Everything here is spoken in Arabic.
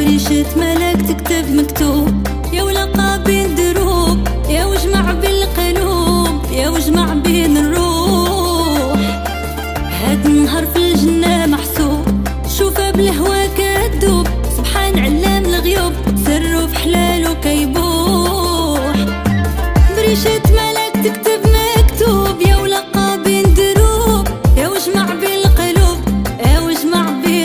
بريشة ملاك تكتب مكتوب، يا ولقى بين دروب، يا وجمع بين القلوب، يا وجمع بين الروح. هاد النهار في الجنة محسوب، شوفها بالهوا كدوب، سبحان علام الغيوب، سرو في حلالو كيبوح. بريشة